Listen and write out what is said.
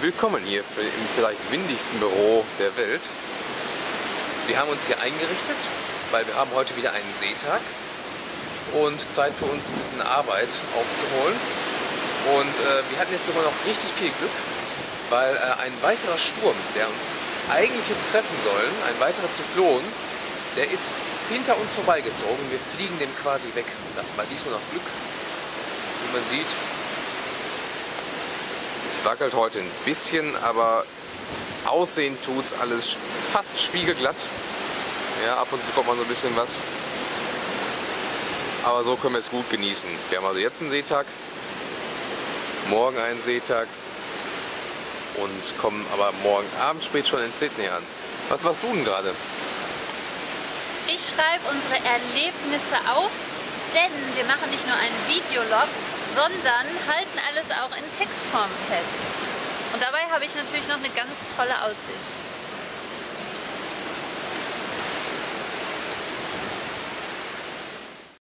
Willkommen hier im vielleicht windigsten Büro der Welt. Wir haben uns hier eingerichtet, weil wir haben heute wieder einen Seetag und Zeit für uns ein bisschen Arbeit aufzuholen. Und wir hatten jetzt sogar noch richtig viel Glück, weil ein weiterer Sturm, der uns eigentlich hätte treffen sollen, ein weiterer Zyklon, der ist hinter uns vorbeigezogen. Wir fliegen dem quasi weg. Da hatten wir diesmal noch Glück. Wie man sieht, es wackelt heute ein bisschen, aber aussehen tut es alles fast spiegelglatt. Ja, ab und zu kommt man so ein bisschen was. Aber so können wir es gut genießen. Wir haben also jetzt einen Seetag, morgen einen Seetag und kommen aber morgen Abend spät schon in Sydney an. Was machst du denn gerade? Ich schreibe unsere Erlebnisse auf, denn wir machen nicht nur einen Videolog, sondern halten alles auch in Textform fest. Und dabei habe ich natürlich noch eine ganz tolle Aussicht.